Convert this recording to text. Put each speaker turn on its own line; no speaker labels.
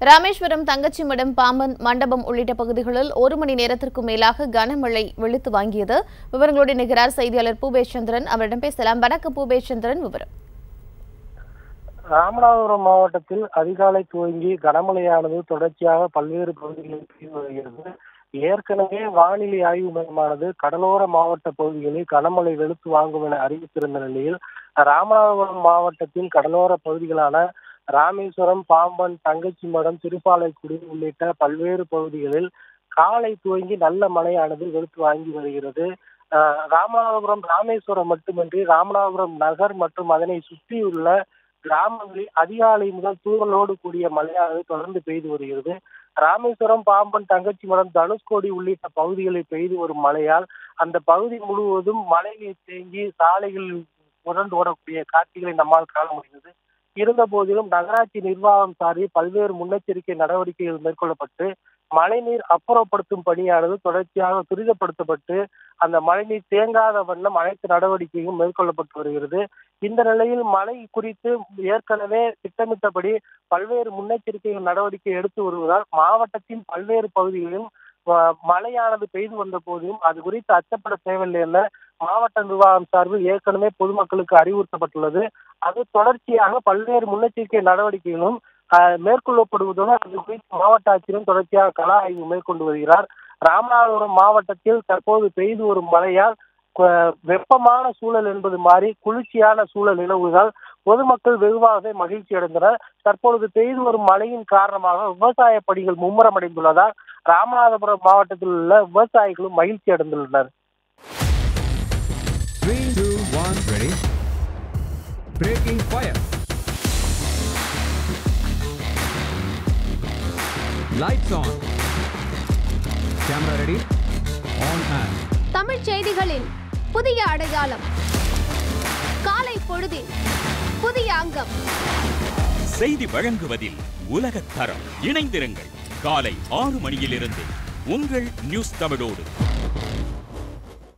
ராமேஸ்வரம் தங்கச்சிமடம் பாம்பன் மண்டபம் உள்ளிட்ட பகுதிகளில் 1 மணி நேரத்திற்கும் மேலாக கனமழை வெளுத்து வாங்கியது. விவரங்களோடு நிகரார் செய்தியாளர் பூபேஷ் சந்திரன். அவரிடம் பேசலாம். வணக்கம் பூபேஷ் சந்திரன், விவரம்.
ராமநாதபுரம் மாவட்டத்தில் அதிகாலை துவங்கி கனமழையானது தொடர்ச்சியாக பல்வேறு பகுதிகளில் பெய்து வருகிறது. ஏற்கனவே வானிலை ஆய்வு மையமானது கடலோர மாவட்ட பகுதிகளில் கனமழை வெளுத்து வாங்கும் என அறிவித்திருந்த நிலையில் ராமநாதபுரம் மாவட்டத்தின் கடலோர பகுதிகளான ராமேஸ்வரம், பாம்பன், தங்கச்சிமடம், திருப்பாலைக்குடி உள்ளிட்ட பல்வேறு பகுதிகளில் காலை துவங்கி நல்ல மழையானது வெளுத்து வாங்கி வருகிறது. ராமேஸ்வரம் மட்டுமின்றி ராமநாதபுரம் நகர் மற்றும் அதனை சுற்றியுள்ள கிராமங்களில் அதிகாலை முதல் தூறலோடு கூடிய மழையானது தொடர்ந்து பெய்து வருகிறது. ராமேஸ்வரம், பாம்பன், தங்கச்சிமடம், தனுஷ்கோடி உள்ளிட்ட பகுதிகளில் பெய்து வரும் மழையால் அந்த பகுதி முழுவதும் மழை நீர் தேங்கி சாலைகளில் புரண்டு ஓடக்கூடிய காட்சிகளை நம்மால் காண முடிகிறது. இருந்த போதிலும் நகராட்சி நிர்வாகம் சார்பில் பல்வேறு முன்னெச்சரிக்கை நடவடிக்கைகள் மேற்கொள்ளப்பட்டு மழைநீர் அப்புறப்படுத்தும் பணியானது தொடர்ச்சியாக துரிதப்படுத்தப்பட்டு அந்த மழைநீர் தேங்காத வண்ணம் அனைத்து நடவடிக்கையும் மேற்கொள்ளப்பட்டு வருகிறது. இந்த நிலையில் மழை குறித்து ஏற்கனவே திட்டமிட்டபடி பல்வேறு முன்னெச்சரிக்கை நடவடிக்கை எடுத்து வருவதால் மாவட்டத்தின் பல்வேறு பகுதிகளிலும் மழையானது பெய்து வந்த போதிலும் அது குறித்து அச்சப்பட தேவையில்லை என மாவட்ட நிர்வாகம் சார்பில் ஏற்கனவே பொதுமக்களுக்கு அறிவுறுத்தப்பட்டுள்ளது. அது தொடர்ச்சியாக பல்வேறு முன்னெச்சரிக்கை நடவடிக்கைகளும் மேற்கொள்ளப்படுவதுடன் அது குறித்து மாவட்ட ஆட்சியரும் தொடர்ச்சியாக கள ஆய்வு மேற்கொண்டு வருகிறார். ராமநாதபுரம் மாவட்டத்தில் தற்போது பெய்து வரும் மழையால் வெப்பமான சூழல் என்பது மாறி குளிர்ச்சியான சூழல் நிலவுவதால் பொதுமக்கள் வெகுவாகவே மகிழ்ச்சி அடைந்தனர். தற்பொழுது பெய்து வரும் மழையின் காரணமாக விவசாய பணிகள் மும்முரமடைந்துள்ளதால் ராமநாதபுரம் மாவட்டத்தில் உள்ள விவசாயிகளும் மகிழ்ச்சி அடைந்துள்ளனர்.
3, 2, 1, ready. Breaking fire. Lights on. Camera ready. On and.
Tamil செய்திகளின் புதிய அடையாளம். காலை பொழுதில் புதிய அங்கம்.
செய்தி வழங்குவதில் உலகத் தரம். இணைந்திருங்கள். காலை 6 மணியிலிருந்து உங்கள் நியூஸ் தமிழோடு.